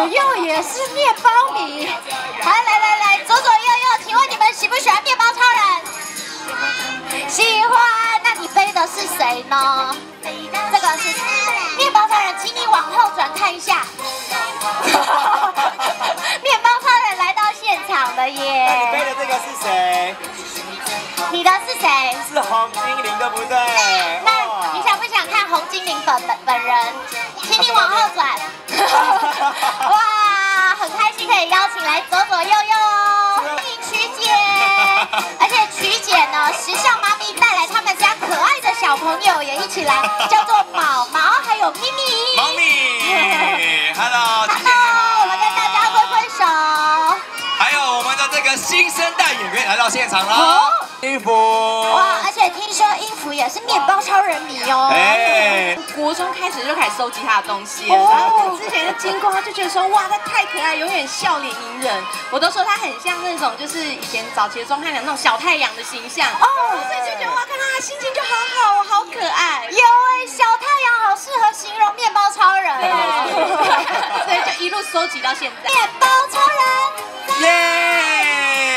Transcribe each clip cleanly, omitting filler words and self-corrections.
右也是面包迷。好，来，左右右，请问你们喜不喜欢面包超人？喜欢。那你背的是谁呢？这个是面包超人，请你往后转看一下。面包超人来到现场了耶！ 那你背的这个是谁？ 你的是谁？ 是红精灵，对不对？ 那你想不想看红精灵本人？请你往后转。哇，很开心可以邀请来左右右哦，欢迎曲姐。而且曲姐呢，时尚妈咪带来他们家可爱的小朋友也一起来，叫做毛毛还有咪咪。 毛咪 ，Hello， 我们跟大家挥挥手。 还有我们的这个新生代演员来到现场了。音符哇，而且听说音符也是面包超人迷哦。 哎，国中开始就开始收集他的东西了。然后之前就经过，他就觉得说，哇，他太可爱，永远笑脸迎人。我都说他很像那种就是以前早期的钟汉良那种小太阳的形象。哦，所以就觉得哇，看到他心情就好好，好可爱。 有哎，小太阳好适合形容面包超人哦。 所以就一路收集到现在。 面包超人， 耶！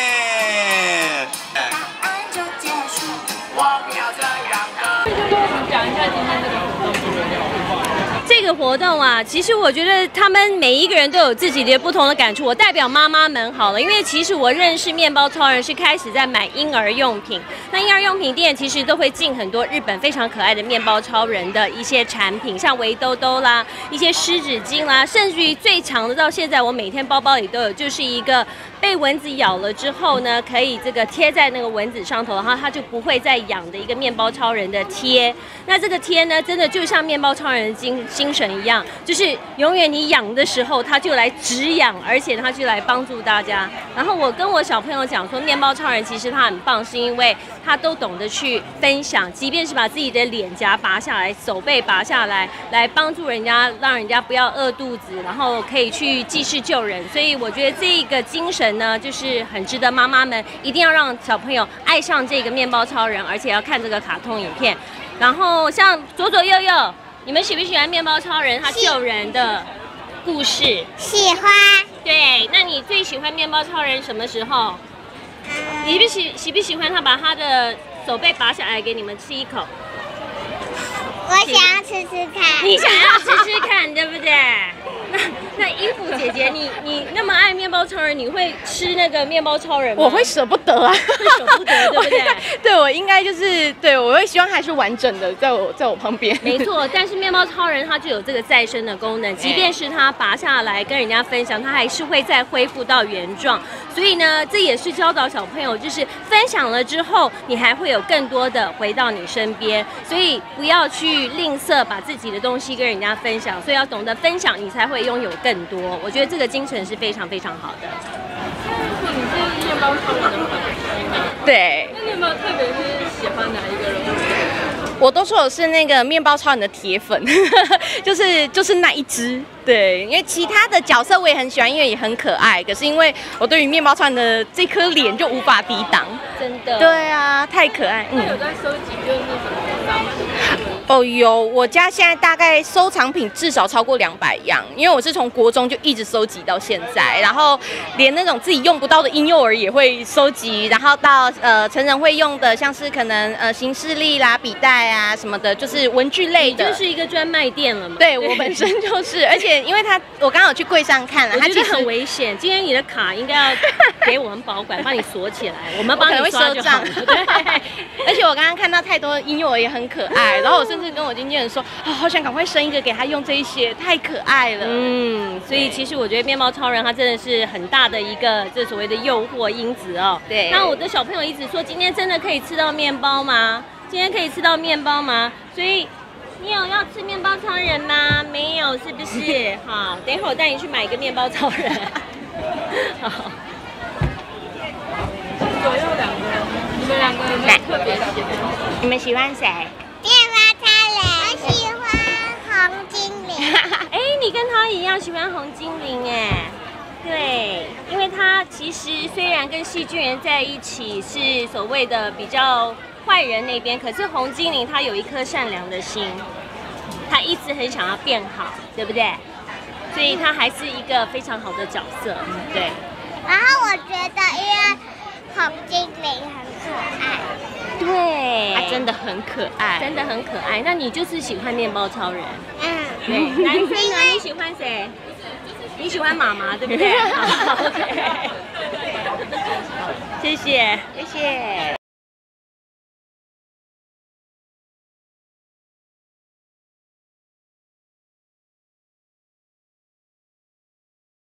讲一下今天这个活动。 这个活动啊，其实我觉得他们每一个人都有自己的不同的感触。我代表妈妈们好了，因为其实我认识面包超人是开始在买婴儿用品。那婴儿用品店其实都会进很多日本非常可爱的面包超人的一些产品，像围兜兜啦、一些湿纸巾啦，甚至于最长的到现在我每天包包里都有，就是一个被蚊子咬了之后呢，可以这个贴在那个蚊子上头，然后它就不会再痒的一个面包超人的贴。那这个贴呢，真的就像面包超人的精神一样，就是永远你痒的时候，它就来止痒，而且它就来帮助大家。然后我跟我小朋友讲说，面包超人其实他很棒，是因为他都懂得去分享，即便是把自己的脸颊拔下来、手背拔下来，来帮助人家，让人家不要饿肚子，然后可以去济世救人。所以我觉得这个精神呢，就是很值得妈妈们一定要让小朋友爱上这个面包超人，而且要看这个卡通影片。然后像左右右，你们喜不喜欢面包超人他救人的故事？ 喜欢。 对，那你最喜欢面包超人什么时候？你喜不喜欢他把他的手背拔下来给你们吃一口？ 我想要吃吃看。 你想要吃吃看，对不对？那音符姐姐，你那么爱面包超人，你会吃那个面包超人吗？ 我会舍不得啊， 会舍不得，对不对？ 对，我应该就是对，我会希望还是完整的在我旁边。 没错，但是面包超人它就有这个再生的功能，即便是它拔下来跟人家分享，它还是会再恢复到原状。所以呢，这也是教导小朋友，就是分享了之后，你还会有更多的回到你身边。所以不要去吝啬把自己的东西跟人家分享，所以要懂得分享，你才会拥有更多。我觉得这个精神是非常非常好的。 你是面包超人的粉丝吗？ 对。 那你有没有特别是喜欢哪一个人物？ 我都说我是那个面包超人的铁粉，就是那一只。对，因为其他的角色我也很喜欢，因为也很可爱。可是因为我对于面包超人的这颗脸就无法抵挡。 真的。 对啊，太可爱。 他有在收集就是那什么商品？ 哦，有，我家现在大概收藏品至少超过200样，因为我是从国中就一直收集到现在，然后连那种自己用不到的婴幼儿也会收集，然后到成人会用的，像是可能行事历啦、笔袋啊什么的，就是文具类的。 你就是一个专卖店了嘛？ 对，我本身就是，而且因为我刚好去柜上看了， 我觉得很危险。今天你的卡应该要给我们保管，帮你锁起来，我们帮你刷就好了。对， 而且我刚刚看到太多婴幼儿也很可爱，然后我甚至跟我经纪人说，好想赶快生一个给他用这一些，太可爱了。 所以其实我觉得面包超人他真的是很大的一个这所谓的诱惑因子哦。 对。 那我的小朋友一直说，今天真的可以吃到面包吗？今天可以吃到面包吗？所以你有要吃面包超人吗？没有，是不是？好，等一会儿我带你去买一个面包超人。好。 左右2个人，你们2个有没有特别喜欢？ 你们喜欢谁？ 面包超人。我喜欢红精灵。 哎，你跟他一样喜欢红精灵哎。对，因为他其实虽然跟细菌人在一起是所谓的比较坏人那边，可是红精灵他有一颗善良的心，他一直很想要变好，对不对？ 所以他还是一个非常好的角色，对。 然后我觉得，因为红精灵很可爱， 对， 他真的很可爱， 真的很可爱。那你就是喜欢面包超人？对。 嗯， 男生呢？你喜欢谁？你喜欢妈妈，对不对？好 ，OK。谢谢， 谢谢。